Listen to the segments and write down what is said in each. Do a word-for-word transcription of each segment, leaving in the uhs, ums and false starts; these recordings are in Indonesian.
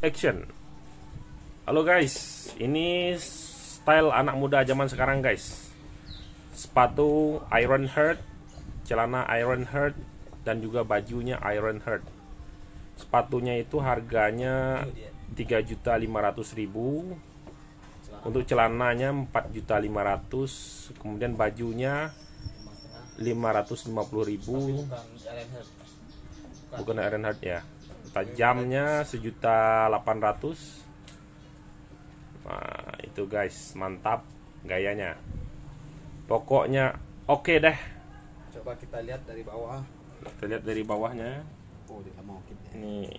action. Halo guys, ini style anak muda zaman sekarang guys. Sepatu Ironheart, celana Ironheart, dan juga bajunya Ironheart. Sepatunya itu harganya tiga juta lima ratus ribu. Untuk celananya empat juta lima ratus ribu. Kemudian bajunya lima ratus lima puluh ribu. Bukan Ironheart ya. Tajamnya sejuta delapan ratus ribu. Nah, itu guys, mantap gayanya. Pokoknya oke okay deh. Coba kita lihat dari bawah. Kita lihat dari bawahnya. Oh, dia mau kita. Nih.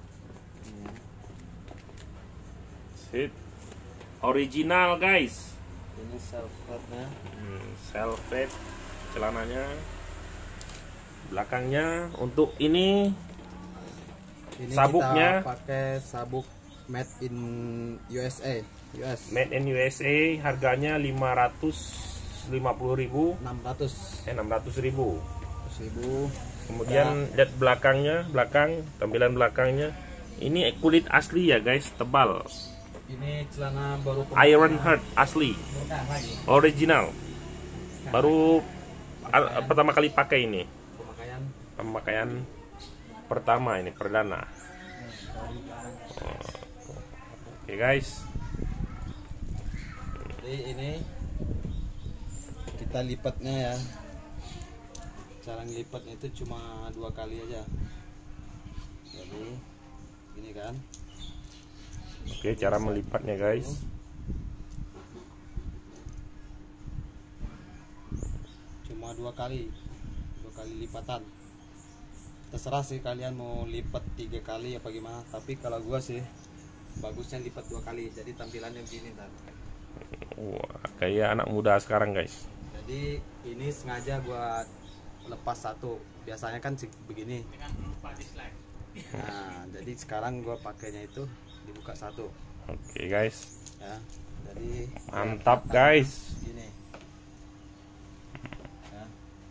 Sit. Original guys. Ini self-fade-nya. Hmm, self-fade celananya. Belakangnya untuk ini, Ini sabuknya kita pakai sabuk made in U S A. U S. Made in U S A, harganya lima ratus lima puluh ribu. enam ratus Eh enam ratus ribu. ribu. Kemudian lihat belakangnya, belakang tampilan belakangnya. Ini kulit asli ya guys, tebal. Ini celana baru Ironheart asli, original. Baru al- pertama kali pakai ini. pemakaian. Pemakaian pertama ini, perdana. Oh. Oke guys. Jadi ini kita lipatnya ya. Cara ngelipatnya itu cuma dua kali aja. Jadi ini kan. Oke, cara melipatnya guys. Cuma dua kali, dua kali lipatan. Terserah sih kalian mau lipat tiga kali apa gimana. Tapi kalau gua sih bagusnya lipat dua kali. Jadi tampilannya begini ntar. Wah, kayak anak muda sekarang guys. Jadi ini sengaja gua lepas satu. Biasanya kan sih begini. Nah, jadi sekarang gua pakainya itu dibuka satu. Oke guys. Ya. Jadi Mantap guys. Gini. Ya.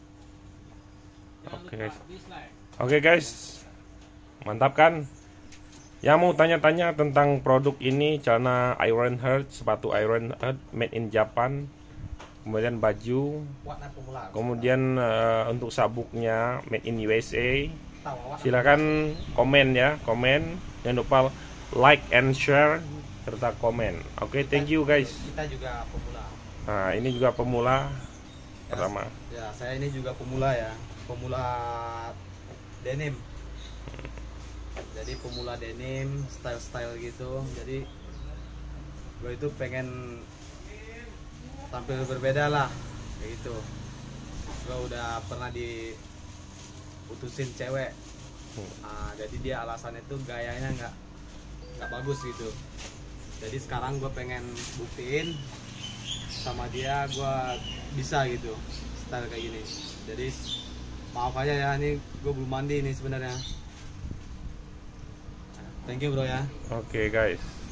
Oke guys. Oke guys. Mantap kan? Yang mau tanya-tanya tentang produk ini, celana Ironheart, sepatu Ironheart made in Japan, kemudian baju, Warna pemula. kemudian uh, untuk sabuknya made in U S A. Tahu, warna Silakan komen ya, komen. Jangan lupa like and share serta komen. Oke, thank you guys. Kita juga pemula. Nah, ini juga pemula Ya, pertama. ya, saya ini juga pemula ya. Pemula denim. Jadi pemula denim, style-style gitu. Jadi gue itu pengen tampil berbeda lah, kayak gitu. Gue udah pernah diputusin cewek. Nah, jadi dia alasannya tuh gayanya nggak nggak bagus gitu. Jadi sekarang gue pengen buktiin sama dia gue bisa gitu style kayak gini. Jadi maaf aja ya, ini gue belum mandi nih sebenarnya. Thank you bro ya. Oke guys.